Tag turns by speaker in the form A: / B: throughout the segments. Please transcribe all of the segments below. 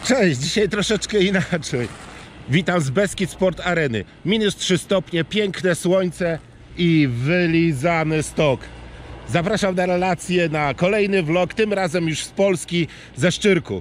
A: Cześć, dzisiaj troszeczkę inaczej. Witam z Beskid Sport Areny. Minus 3 stopnie, piękne słońce i wylizany stok. Zapraszam na relację, na kolejny vlog, tym razem już z Polski, ze Szczyrku.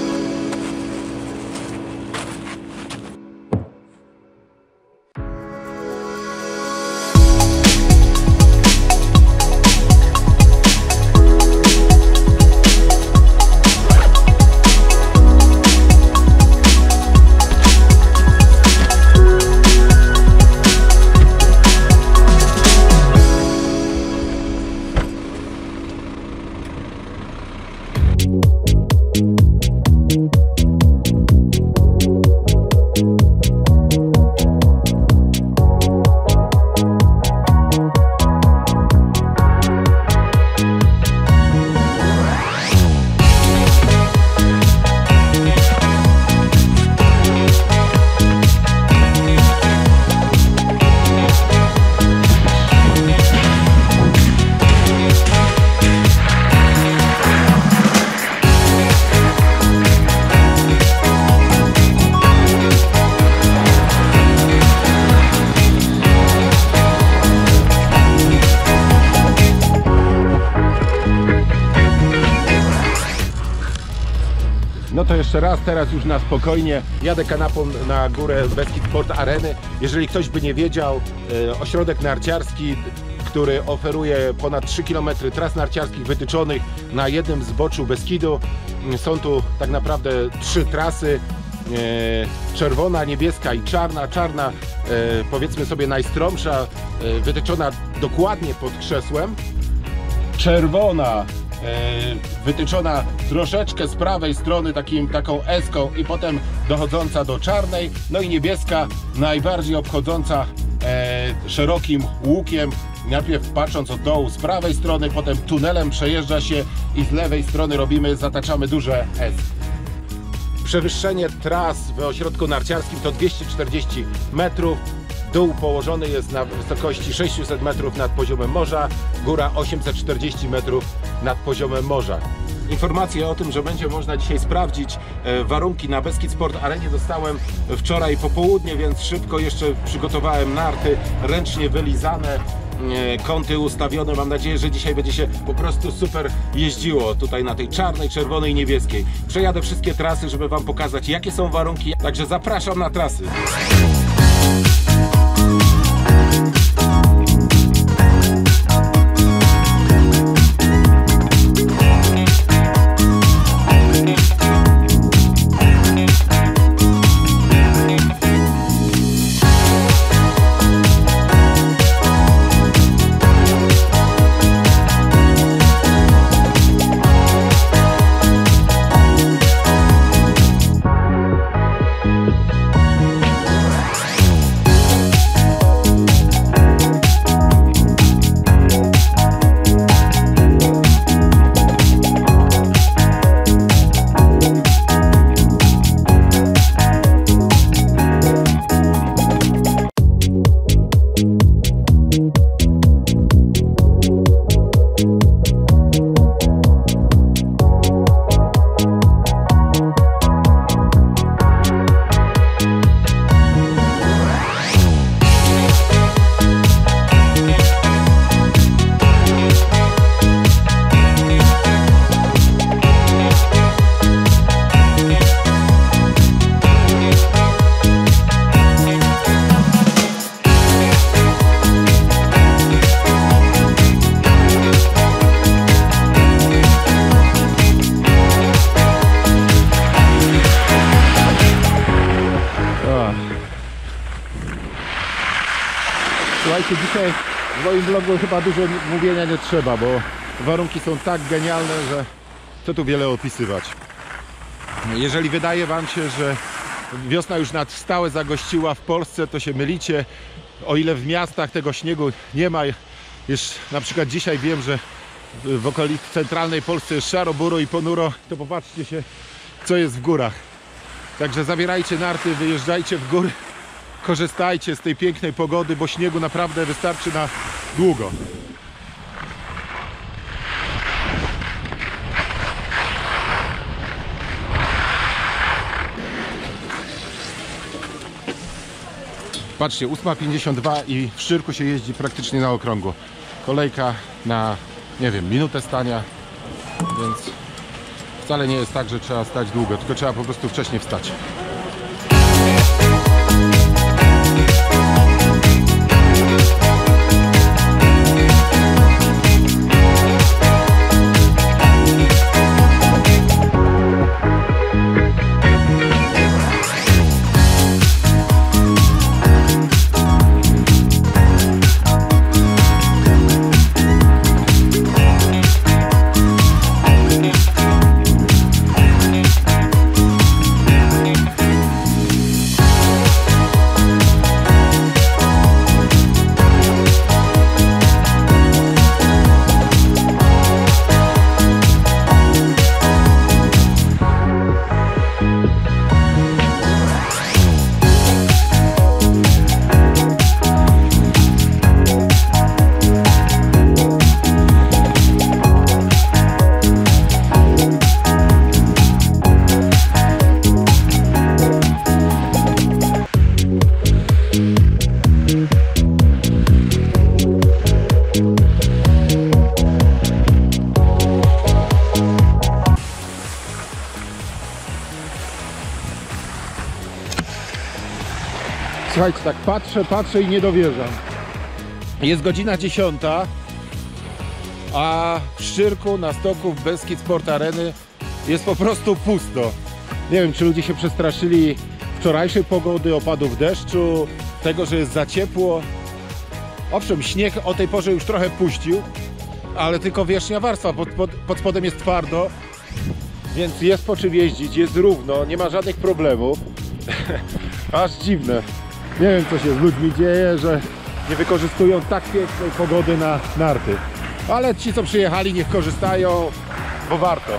A: No to jeszcze raz, teraz już na spokojnie jadę kanapą na górę Beskid Sport Areny. Jeżeli ktoś by nie wiedział, ośrodek narciarski, który oferuje ponad 3 km tras narciarskich wytyczonych na jednym zboczu Beskidu. Są tu tak naprawdę 3 trasy, czerwona, niebieska i czarna. Czarna, powiedzmy sobie, najstromsza, wytyczona dokładnie pod krzesłem. Czerwona, wytyczona troszeczkę z prawej strony taką eską i potem dochodząca do czarnej. No i niebieska, najbardziej obchodząca szerokim łukiem, najpierw patrząc od dołu z prawej strony, potem tunelem przejeżdża się i z lewej strony zataczamy duże S. Przewyższenie tras w ośrodku narciarskim to 240 metrów. Dół położony jest na wysokości 600 metrów nad poziomem morza, góra 840 metrów nad poziomem morza. Informacje o tym, że będzie można dzisiaj sprawdzić warunki na Beskid Sport Arenie, dostałem wczoraj po południu, więc szybko jeszcze przygotowałem narty, ręcznie wylizane, kąty ustawione. Mam nadzieję, że dzisiaj będzie się po prostu super jeździło tutaj na tej czarnej, czerwonej i niebieskiej. Przejadę wszystkie trasy, żeby Wam pokazać, jakie są warunki, także zapraszam na trasy. Słuchajcie, dzisiaj w moim vlogu chyba dużo mówienia nie trzeba, bo warunki są tak genialne, że co tu wiele opisywać. Jeżeli wydaje Wam się, że wiosna już na stałe zagościła w Polsce, to się mylicie. O ile w miastach tego śniegu nie ma, już na przykład dzisiaj wiem, że w okolicy centralnej Polsce jest szaro, buro i ponuro, to popatrzcie się, co jest w górach. Także zabierajcie narty, wyjeżdżajcie w góry, korzystajcie z tej pięknej pogody, bo śniegu naprawdę wystarczy na długo. Patrzcie, 8:52 i w Szczyrku się jeździ praktycznie na okrągło. Kolejka na, nie wiem, minutę stania, więc wcale nie jest tak, że trzeba stać długo, tylko trzeba po prostu wcześniej wstać. Słuchajcie, tak patrzę i nie dowierzam. Jest godzina 10, a w Szczyrku na stoku w Beskid Sport Areny jest po prostu pusto. Nie wiem, czy ludzie się przestraszyli wczorajszej pogody, opadów deszczu, tego, że jest za ciepło. Owszem, śnieg o tej porze już trochę puścił, ale tylko wierzchnia warstwa, pod spodem jest twardo, więc jest po czym jeździć, jest równo, nie ma żadnych problemów. Aż dziwne. Nie wiem, co się z ludźmi dzieje, że nie wykorzystują tak pięknej pogody na narty. Ale ci, co przyjechali, niech korzystają, bo warto.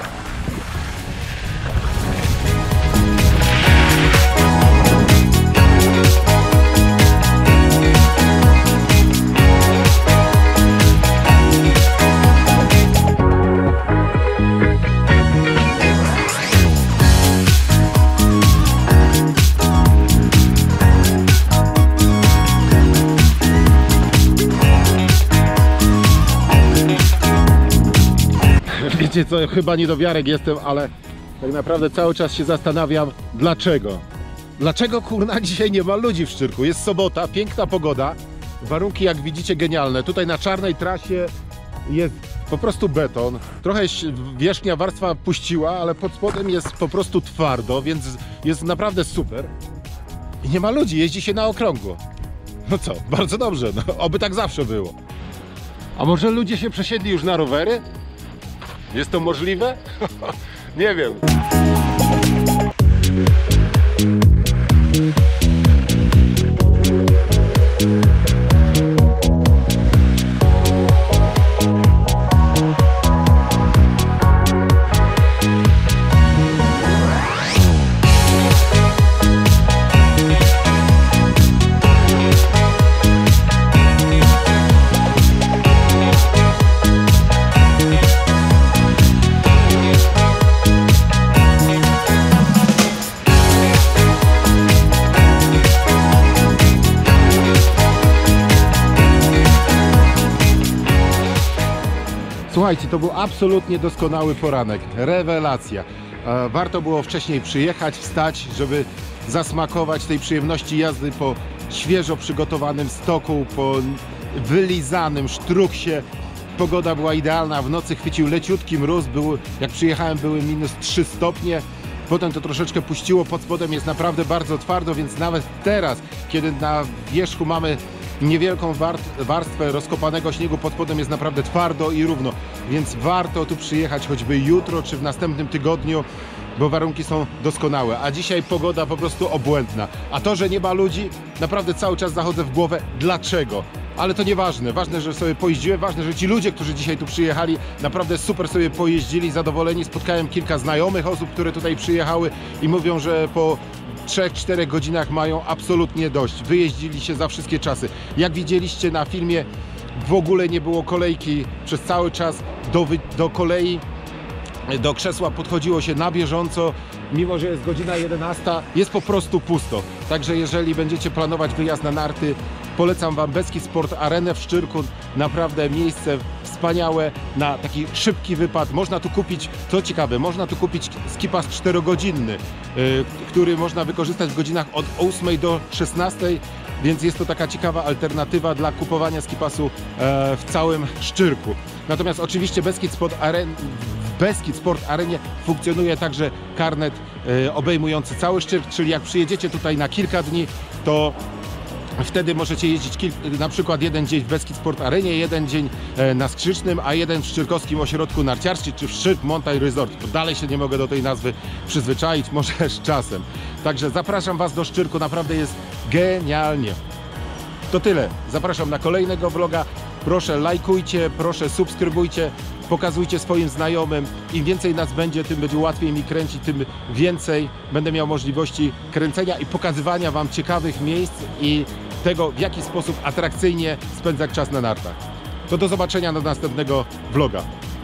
A: Wiecie co, chyba niedowiarek jestem, ale tak naprawdę cały czas się zastanawiam, dlaczego. Dlaczego kurna dzisiaj nie ma ludzi w Szczyrku? Jest sobota, piękna pogoda, warunki jak widzicie genialne. Tutaj na czarnej trasie jest po prostu beton. Trochę wierzchnia warstwa puściła, ale pod spodem jest po prostu twardo, więc jest naprawdę super. I nie ma ludzi, jeździ się na okrągło. No co, bardzo dobrze, no, oby tak zawsze było. A może ludzie się przesiedli już na rowery? Jest to możliwe? Nie wiem. Słuchajcie, to był absolutnie doskonały poranek, rewelacja. Warto było wcześniej przyjechać, wstać, żeby zasmakować tej przyjemności jazdy po świeżo przygotowanym stoku, po wylizanym sztruksie. Pogoda była idealna, w nocy chwycił leciutki mróz, jak przyjechałem były minus 3 stopnie. Potem to troszeczkę puściło, pod spodem jest naprawdę bardzo twardo, więc nawet teraz, kiedy na wierzchu mamy niewielką warstwę rozkopanego śniegu, pod spodem jest naprawdę twardo i równo, więc warto tu przyjechać choćby jutro czy w następnym tygodniu, bo warunki są doskonałe, a dzisiaj pogoda po prostu obłędna. A to, że nie ma ludzi, naprawdę cały czas zachodzę w głowę, dlaczego? Ale to nieważne, ważne, że sobie pojeździłem, ważne, że ci ludzie, którzy dzisiaj tu przyjechali, naprawdę super sobie pojeździli, zadowoleni. Spotkałem kilka znajomych osób, które tutaj przyjechały i mówią, że po 3-4 godzinach mają absolutnie dość. Wyjeździli się za wszystkie czasy. Jak widzieliście na filmie, w ogóle nie było kolejki przez cały czas do kolei. do krzesła podchodziło się na bieżąco, mimo że jest godzina 11, jest po prostu pusto. Także jeżeli będziecie planować wyjazd na narty, polecam Wam Beskid Sport Arenę w Szczyrku. Naprawdę miejsce wspaniałe na taki szybki wypad. Można tu kupić, co ciekawe, można tu kupić skipas 4-godzinny, który można wykorzystać w godzinach od 8 do 16, więc jest to taka ciekawa alternatywa dla kupowania skipasu w całym Szczyrku. Natomiast oczywiście Beskid Sport Arenie funkcjonuje także karnet obejmujący cały Szczyrk, czyli jak przyjedziecie tutaj na kilka dni, to wtedy możecie jeździć na przykład jeden dzień w Beskid Sport Arenie, jeden dzień na Skrzycznym, a jeden w Szczyrkowskim Ośrodku Narciarskim, czy w Szczyrk Mountain Resort. Bo dalej się nie mogę do tej nazwy przyzwyczaić, może z czasem. Także zapraszam Was do Szczyrku, naprawdę jest genialnie. To tyle. Zapraszam na kolejnego vloga. Proszę lajkujcie, proszę subskrybujcie, pokazujcie swoim znajomym. Im więcej nas będzie, tym będzie łatwiej mi kręcić, tym więcej będę miał możliwości kręcenia i pokazywania Wam ciekawych miejsc i tego, w jaki sposób atrakcyjnie spędzać czas na nartach. To do zobaczenia do następnego vloga.